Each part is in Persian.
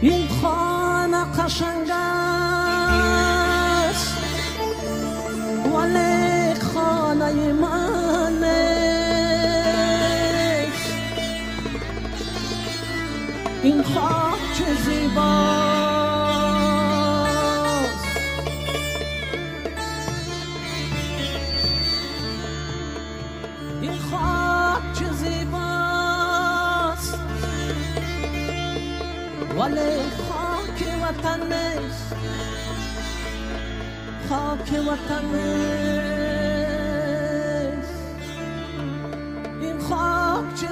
این خانه قشنگ است ولی خانه من نیست. این خاک چه زیباست، این خاک چه زیباست ولی خاک وطن نیست، خاک وطن نیست. این خاک چه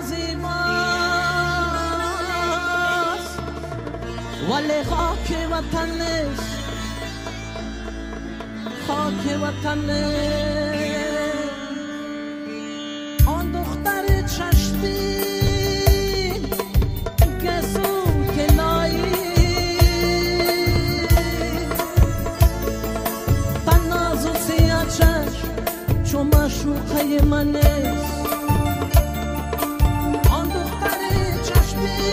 زیباست ولی خاک وطن نیست، خاک وطن نیست. آن دختر چشمی که سوت لایی تناز و سیاه چشم چون معشوقه من نیست. آن دختر چشمی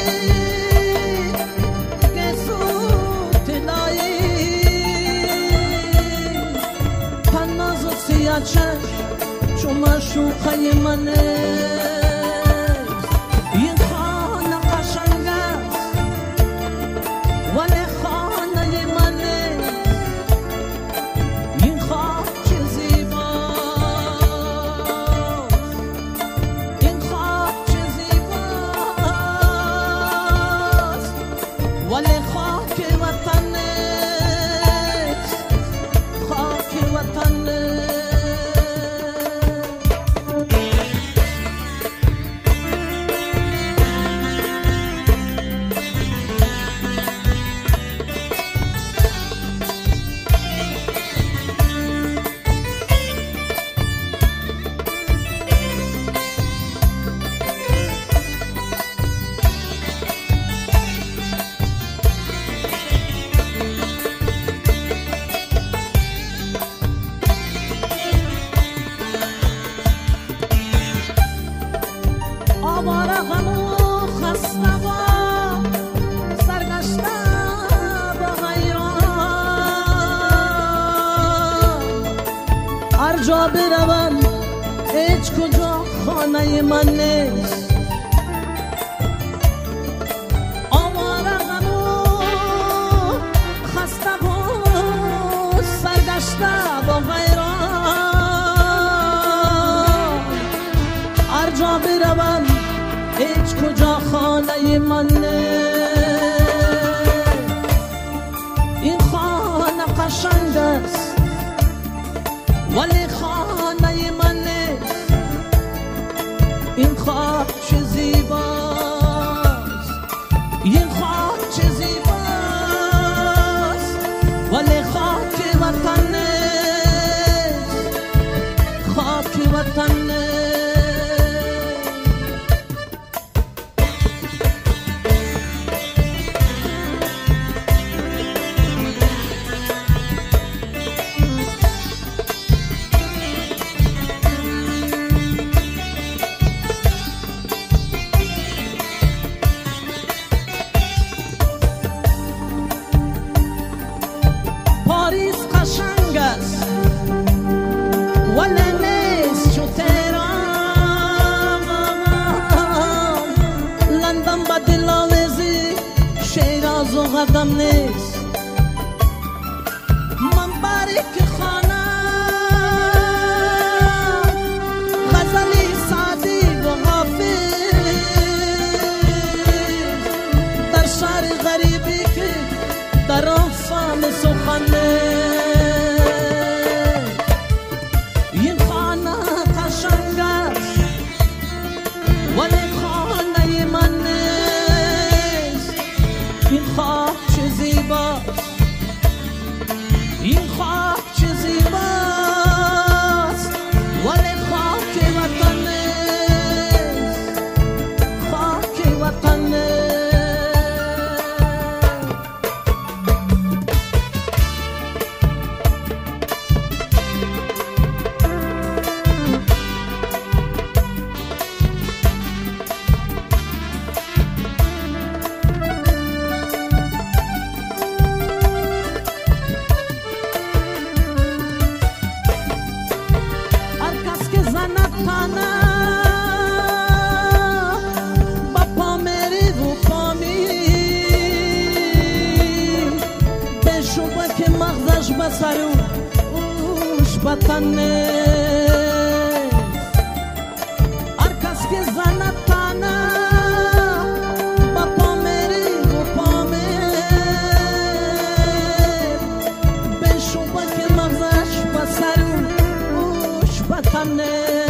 که سوت لایی تناز و سیاه چشم چون معشوقه من نیست. این خانه قشنگ است ولی خانه من نیست. این خاک چه زیباست، این خاک چه زیباست ولی خاک وطن نیست، خاک وطن نیست. آواره غم و خسته و سرگشته و حیران، هر جا بروم هیچ کجا خانه من نیست. آواره غم و خسته و سرگشته و حیران، هر جا بروم هیچ کجا خانه من نیست. این خانه قشنگ است ولی خانه من نیست. این خاک چه زیباست، این خاک چه زیباست ولی خاک وطن نیست، خاک وطن نیست. پاریس قشنگ است ولی نیست چو تهران. منه هرکس که زند تنه با پا میری و پا بشو با که مغزش با سر اوش با تنه